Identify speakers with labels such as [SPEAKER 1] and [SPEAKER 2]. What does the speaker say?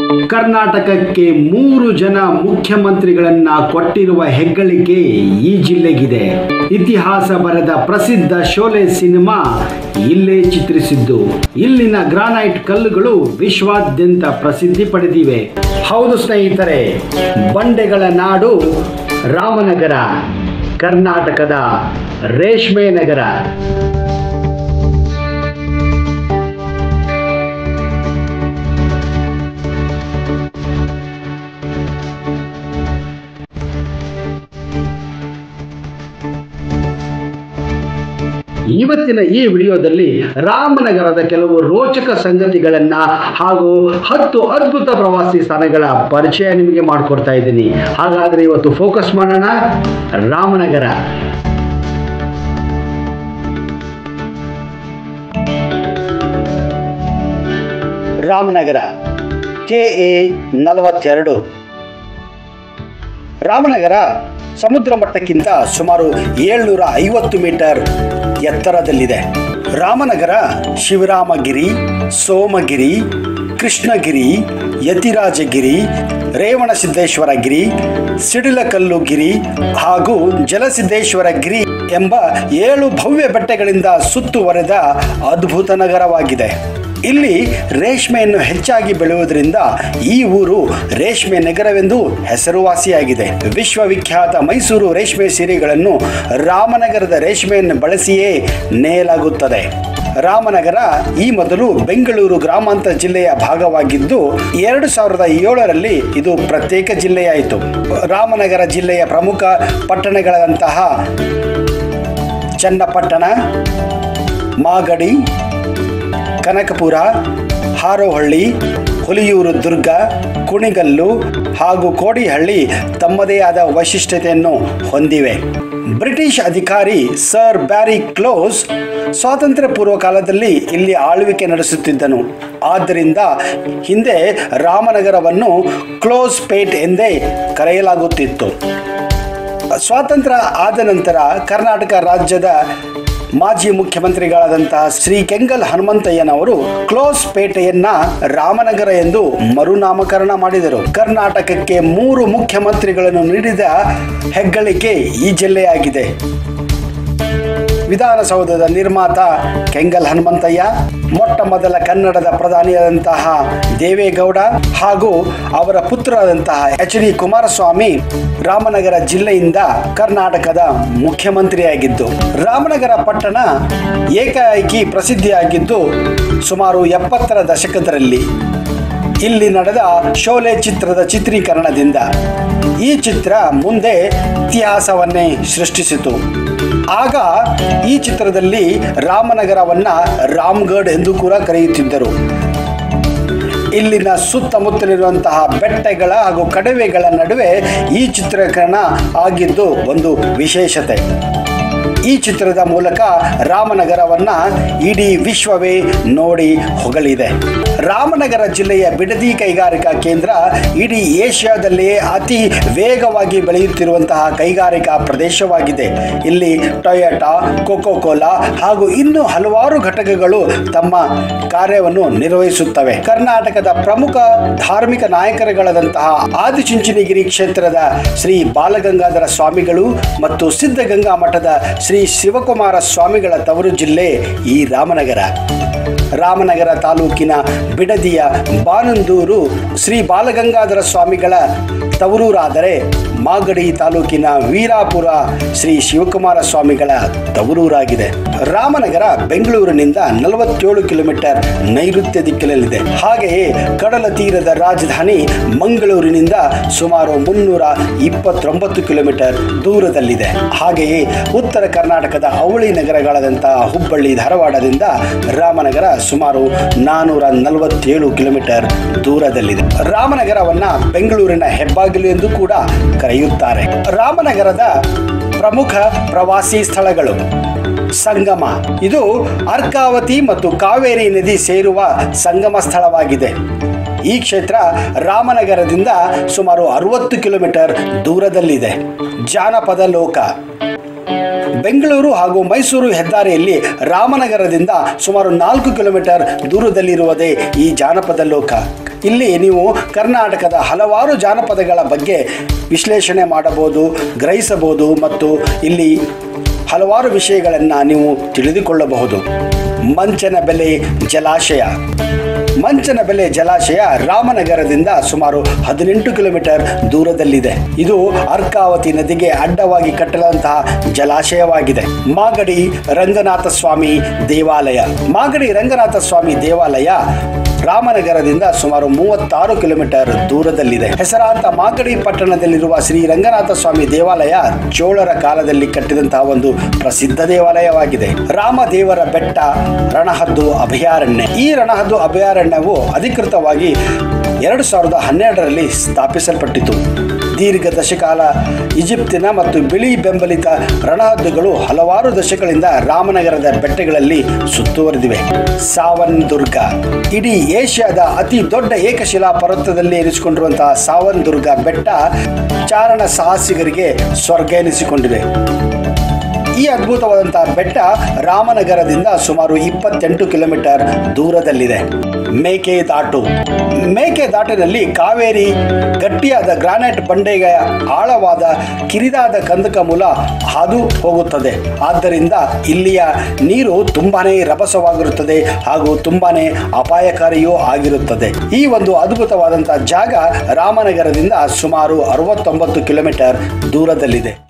[SPEAKER 1] ಕರ್ನಾಟಕಕ್ಕೆ 3 ಜನ ಮುಖ್ಯಮಂತ್ರಿಗಳನ್ನ ಕೊಟ್ಟಿರುವ ಹೆಗ್ಗಳಿಕೆ ಈ ಜಿಲ್ಲೆಗಿದೆ. ಇತಿಹಾಸ ಬರೆದ ಪ್ರಸಿದ್ಧ ಶೋಲೆ ಸಿನಿಮಾ ಇಲ್ಲೇ ಚಿತ್ರಿಸಿದ್ದು. ಇಲ್ಲಿನ ಗ್ರಾನೈಟ್ ಕಲ್ಲುಗಳು ವಿಶ್ವಾದ್ಯಂತ ಪ್ರಸಿದ್ಧಿ ಪಡೆದಿವೆ. ಹೌದು ಸ್ನೇಹಿತರೆ, ಬಂಡೆಗಳ ನಾಡು ರಾಮನಗರ, ಕರ್ನಾಟಕದ ರೇಷ್ಮೆ ನಗರ. ಇವತ್ತಿನ ಈ ವಿಡಿಯೋದಲ್ಲಿ ರಾಮನಗರದ ಕೆಲವು ರೋಚಕ ಸಂಗತಿಗಳನ್ನ ಹಾಗೂ 10 ಅದ್ಭುತ ಪ್ರವಾಸಿ ಸ್ಥಾನಗಳ ಪರಿಚಯ ನಿಮಗೆ ಮಾಡಿಕೊಡ್ತಾ ಇದ್ದೀನಿ. ಹಾಗಾದ್ರೆ ಇವತ್ತು ಫೋಕಸ್ ಮಾಡೋಣ ರಾಮನಗರ. ರಾಮನಗರ KA 42. ರಾಮನಗರ ಸಮುದ್ರ ಮಟ್ಟಕ್ಕಿಂತ ಸುಮಾರು 750 ಮೀಟರ್ ಎತ್ತರದಲ್ಲಿದೆ. ರಾಮನಗರ ಶಿವರಾಮಗಿರಿ, ಸೋಮಗಿರಿ, ಕೃಷ್ಣಗಿರಿ, ಯತಿರಾಜಗಿರಿ, ರೇವಣಸಿದ್ದೇಶ್ವರ ಗಿರಿ, ಸಿಡಿಲಕಲ್ಲು ಗಿರಿ ಹಾಗೂ ಜಲಸಿದ್ದೇಶ್ವರ ಗಿರಿ ಎಂಬ 7 ಭವ್ಯ ಬೆಟ್ಟಗಳಿಂದ ಸುತ್ತುವರೆದ ಅದ್ಭುತ ನಗರವಾಗಿದೆ. ಇಲ್ಲಿ ರೇಷ್ಮೆಯನ್ನು ಹೆಚ್ಚಾಗಿ ಬೆಳೆಯುವುದರಿಂದ ಈ ಊರು ರೇಷ್ಮೆ ನಗರವೆಂದು ಹೆಸರುವಾಸಿಯಾಗಿದೆ. ವಿಶ್ವವಿಖ್ಯಾತ ಮೈಸೂರು ರೇಷ್ಮೆ ಸೀರೆಗಳನ್ನು ರಾಮನಗರದ ರೇಷ್ಮೆಯನ್ನು ಬಳಸಿಯೇ ನೇಯಲಾಗುತ್ತದೆ. ರಾಮನಗರ ಈ ಮೊದಲು ಬೆಂಗಳೂರು ಗ್ರಾಮಾಂತರ ಜಿಲ್ಲೆಯ ಭಾಗವಾಗಿದ್ದು 2007ರಲ್ಲಿ ಇದು ಪ್ರತ್ಯೇಕ ಜಿಲ್ಲೆಯಾಯಿತು. ರಾಮನಗರ ಜಿಲ್ಲೆಯ ಪ್ರಮುಖ ಪಟ್ಟಣಗಳಂತಹ ಚನ್ನಪಟ್ಟಣ, ಮಾಗಡಿ, ಕನಕಪುರ, ಹಾರೋಹಳ್ಳಿ, ಹುಲಿಯೂರು ದುರ್ಗ, ಕುಣಿಗಲ್ಲು ಹಾಗೂ ಕೋಡಿಹಳ್ಳಿ ತಮ್ಮದೇ ಆದ ವೈಶಿಷ್ಟ್ಯತೆಯನ್ನು ಹೊಂದಿವೆ. ಬ್ರಿಟಿಷ್ ಅಧಿಕಾರಿ ಸರ್ ಬ್ಯಾರಿ ಕ್ಲೋಸ್ ಸ್ವಾತಂತ್ರ್ಯ ಪೂರ್ವ ಕಾಲದಲ್ಲಿ ಇಲ್ಲಿ ಆಳ್ವಿಕೆ ನಡೆಸುತ್ತಿದ್ದನು. ಆದ್ದರಿಂದ ಹಿಂದೆ ರಾಮನಗರವನ್ನು ಕ್ಲೋಸ್ ಪೇಟ್ ಎಂದೇ ಕರೆಯಲಾಗುತ್ತಿತ್ತು. ಸ್ವಾತಂತ್ರ್ಯ ಆದ ನಂತರ ಕರ್ನಾಟಕ ರಾಜ್ಯದ ಮಾಜಿ ಮುಖ್ಯಮಂತ್ರಿಗಳಾದಂತಹ ಶ್ರೀ ಕೆಂಗಲ್ ಹನುಮಂತಯ್ಯನವರು ಕ್ಲೋಸ್ ಪೇಟೆಯನ್ನ ರಾಮನಗರ ಎಂದು ಮರುನಾಮಕರಣ ಮಾಡಿದರು. ಕರ್ನಾಟಕಕ್ಕೆ 3 ಮುಖ್ಯಮಂತ್ರಿಗಳನ್ನು ನೀಡಿದ ಹೆಗ್ಗಳಿಕೆ ಈ ಜಿಲ್ಲೆಯಾಗಿದೆ. ವಿಧಾನಸೌಧದ ನಿರ್ಮಾತ ಕೆಂಗಲ್ ಹನುಮಂತಯ್ಯ, ಮೊಟ್ಟ ಮೊದಲ ಕನ್ನಡದ ಪ್ರಧಾನಿಯಾದಂತಹ ದೇವೇಗೌಡ ಹಾಗೂ ಅವರ ಪುತ್ರರಾದಂತಹ HD ಕುಮಾರಸ್ವಾಮಿ ರಾಮನಗರ ಜಿಲ್ಲೆಯಿಂದ ಕರ್ನಾಟಕದ ಮುಖ್ಯಮಂತ್ರಿಯಾಗಿದ್ದು, ರಾಮನಗರ ಪಟ್ಟಣ ಏಕಾಏಕಿ ಪ್ರಸಿದ್ಧಿಯಾಗಿದ್ದು ಸುಮಾರು 70ರ ದಶಕದಲ್ಲಿ ಇಲ್ಲಿ ನಡೆದ ಶೋಲೆ ಚಿತ್ರದ ಚಿತ್ರೀಕರಣದಿಂದ. ಈ ಚಿತ್ರ ಮುಂದೆ ಇತಿಹಾಸವನ್ನೇ ಸೃಷ್ಟಿಸಿತು. ಆಗ ಈ ಚಿತ್ರದಲ್ಲಿ ರಾಮನಗರವನ್ನ ರಾಮ್ಗಢ್ ಎಂದು ಕೂಡ ಕರೆಯುತ್ತಿದ್ದರು. ಇಲ್ಲಿನ ಸುತ್ತಮುತ್ತಲಿರುವಂತಹ ಬೆಟ್ಟಗಳ ಹಾಗೂ ಕಣಿವೆಗಳ ನಡುವೆ ಈ ಚಿತ್ರೀಕರಣ ಆಗಿದ್ದು ಒಂದು ವಿಶೇಷತೆ. ಈ ಚಿತ್ರದ ಮೂಲಕ ರಾಮನಗರವನ್ನ ಇಡೀ ವಿಶ್ವವೇ ನೋಡಿ ಹೊಗಳಿದೆ. ರಾಮನಗರ ಜಿಲ್ಲೆಯ ಬಿಡದಿ ಕೈಗಾರಿಕಾ ಕೇಂದ್ರ ಇಡೀ ಏಷ್ಯಾದಲ್ಲಿಯೇ ಅತಿ ವೇಗವಾಗಿ ಬೆಳೆಯುತ್ತಿರುವಂತಹ ಕೈಗಾರಿಕಾ ಪ್ರದೇಶವಾಗಿದೆ. ಇಲ್ಲಿ ಟೊಯೋಟಾ, ಕೋಕೋ ಕೋಲಾ ಹಾಗೂ ಇನ್ನೂ ಹಲವಾರು ಘಟಕಗಳು ತಮ್ಮ ಕಾರ್ಯವನ್ನು ನಿರ್ವಹಿಸುತ್ತವೆ. ಕರ್ನಾಟಕದ ಪ್ರಮುಖ ಧಾರ್ಮಿಕ ನಾಯಕರುಗಳಾದಂತಹ ಆದಿಚುಂಚನಗಿರಿ ಕ್ಷೇತ್ರದ ಶ್ರೀ ಬಾಲಗಂಗಾಧರ ಸ್ವಾಮಿಗಳು ಮತ್ತು ಸಿದ್ಧಗಂಗಾ ಮಠದ ಶ್ರೀ ಶಿವಕುಮಾರ ಸ್ವಾಮಿಗಳ ತವರು ಜಿಲ್ಲೆ ಈ ರಾಮನಗರ. ರಾಮನಗರ ತಾಲೂಕಿನ ಬಿಡದಿಯ ಬಾನಂದೂರು ಶ್ರೀ ಬಾಲಗಂಗಾಧರ ಸ್ವಾಮಿಗಳ ತವರೂರಾದರೆ ಮಾಗಡಿ ತಾಲೂಕಿನ ವೀರಾಪುರ ಶ್ರೀ ಶಿವಕುಮಾರ ಸ್ವಾಮಿಗಳ ತವರೂರಾಗಿದೆ. ರಾಮನಗರ ಬೆಂಗಳೂರಿನಿಂದ 47 ಕಿಲೋಮೀಟರ್ ನೈಋತ್ಯ ದಿಕ್ಕಿನಲ್ಲಿದೆ. ಹಾಗೆಯೇ ಕಡಲ ತೀರದ ರಾಜಧಾನಿ ಮಂಗಳೂರಿನಿಂದ ಸುಮಾರು 329 ಕಿಲೋಮೀಟರ್ ದೂರದಲ್ಲಿದೆ. ಹಾಗೆಯೇ ಉತ್ತರ ಕರ್ನಾಟಕದ ಅವಳಿ ನಗರಗಳಾದಂತಹ ಹುಬ್ಬಳ್ಳಿ, ಧಾರವಾಡದಿಂದ ರಾಮನಗರ ಸುಮಾರು 447 ಕಿಲೋಮೀಟರ್ ದೂರದಲ್ಲಿದೆ. ರಾಮನಗರವನ್ನ ಬೆಂಗಳೂರಿನ ಹೆಬ್ಬಾಗಿಲು ಎಂದು ಕೂಡ ಕರೆಯುತ್ತಾರೆ. ರಾಮನಗರದ ಪ್ರಮುಖ ಪ್ರವಾಸಿ ಸ್ಥಳಗಳು: ಸಂಗಮ, ಇದು ಅರ್ಕಾವತಿ ಮತ್ತು ಕಾವೇರಿ ನದಿ ಸೇರುವ ಸಂಗಮ ಸ್ಥಳವಾಗಿದೆ. ಈ ಕ್ಷೇತ್ರ ರಾಮನಗರದಿಂದ ಸುಮಾರು 60 ಕಿಲೋಮೀಟರ್ ದೂರದಲ್ಲಿದೆ. ಜಾನಪದ ಲೋಕ, ಬೆಂಗಳೂರು ಹಾಗೂ ಮೈಸೂರು ಹೆದ್ದಾರಿಯಲ್ಲಿ ರಾಮನಗರದಿಂದ ಸುಮಾರು 4 ಕಿಲೋಮೀಟರ್ ದೂರದಲ್ಲಿರುವುದೇ ಈ ಜಾನಪದ ಲೋಕ. ಇಲ್ಲಿ ನೀವು ಕರ್ನಾಟಕದ ಹಲವಾರು ಜಾನಪದಗಳ ಬಗ್ಗೆ ವಿಶ್ಲೇಷಣೆ ಮಾಡಬಹುದು, ಗ್ರಹಿಸಬಹುದು ಮತ್ತು ಇಲ್ಲಿ ಹಲವಾರು ವಿಷಯಗಳನ್ನು ನೀವು ತಿಳಿದುಕೊಳ್ಳಬಹುದು. ಮಂಚನಬೆಲೆ ಜಲಾಶಯ. ಮಂಚನಬೆಲೆ ಜಲಾಶಯ ರಾಮನಗರದಿಂದ ಸುಮಾರು 18 ಕಿಲೋಮೀಟರ್ ದೂರದಲ್ಲಿದೆ. ಇದು ಅರ್ಕಾವತಿ ನದಿಗೆ ಅಡ್ಡವಾಗಿ ಕಟ್ಟಲಾದಂತಹ ಜಲಾಶಯವಾಗಿದೆ. ಮಾಗಡಿ ರಂಗನಾಥ ಸ್ವಾಮಿ ದೇವಾಲಯ. ಮಾಗಡಿ ರಂಗನಾಥ ಸ್ವಾಮಿ ದೇವಾಲಯ ರಾಮನಗರದಿಂದ ಸುಮಾರು 36 ಕಿಲೋಮೀಟರ್ ದೂರದಲ್ಲಿದೆ. ಹೆಸರಾಂತ ಮಾಗಡಿ ಪಟ್ಟಣದಲ್ಲಿರುವ ಶ್ರೀ ರಂಗನಾಥ ಸ್ವಾಮಿ ದೇವಾಲಯ ಚೋಳರ ಕಾಲದಲ್ಲಿ ಕಟ್ಟಿದಂತಹ ಒಂದು ಪ್ರಸಿದ್ಧ ದೇವಾಲಯವಾಗಿದೆ. ರಾಮದೇವರ ಬೆಟ್ಟ ರಣಹದ್ದು ಅಭಯಾರಣ್ಯ. ಈ ರಣಹದ್ದು ಅಭಯಾರಣ್ಯವು ಅಧಿಕೃತವಾಗಿ 2012ರಲ್ಲಿ ಸ್ಥಾಪಿಸಲ್ಪಟ್ಟಿತು. ದೀರ್ಘ ದಶಕಾಲ ಈಜಿಪ್ತಿನ ಮತ್ತು ಬಿಳಿ ಬೆಂಬಲಿತ ರಣಹದ್ದುಗಳು ಹಲವಾರು ದಶಕಗಳಿಂದ ರಾಮನಗರದ ಬೆಟ್ಟಗಳಲ್ಲಿ ಸುತ್ತುವರೆದಿವೆ. ಸಾವನ್ ದುರ್ಗ. ಇಡೀ ಏಷ್ಯಾದ ಅತಿ ದೊಡ್ಡ ಏಕಶಿಲಾ ಪರ್ವತದಲ್ಲಿ ಇರಿಸಿಕೊಂಡಿರುವಂತಹ ಸಾವನ್ ದುರ್ಗ ಬೆಟ್ಟ ಚಾರಣ ಸಾಹಸಿಗರಿಗೆ ಸ್ವರ್ಗ ಎನಿಸಿಕೊಂಡಿದೆ. ಈ ಅದ್ಭುತವಾದಂತಹ ಬೆಟ್ಟ ರಾಮನಗರದಿಂದ ಸುಮಾರು 28 ಕಿಲೋಮೀಟರ್ ದೂರದಲ್ಲಿದೆ. ಮೇಕೆದಾಟು. ಮೇಕೆದಾಟಿನಲ್ಲಿ ಕಾವೇರಿ ಗಟ್ಟಿಯಾದ ಗ್ರಾನೈಟ್ ಬಂಡೆಯ ಆಳವಾದ ಕಿರಿದಾದ ಕಂದಕ ಮೂಲ ಹಾದು ಹೋಗುತ್ತದೆ. ಆದ್ದರಿಂದ ಇಲ್ಲಿಯ ನೀರು ತುಂಬಾನೇ ರಭಸವಾಗಿರುತ್ತದೆ ಹಾಗೂ ತುಂಬಾನೇ ಅಪಾಯಕಾರಿಯೂ ಆಗಿರುತ್ತದೆ. ಈ ಒಂದು ಅದ್ಭುತವಾದಂತಹ ಜಾಗ ರಾಮನಗರದಿಂದ ಸುಮಾರು 69 ಕಿಲೋಮೀಟರ್ ದೂರದಲ್ಲಿದೆ.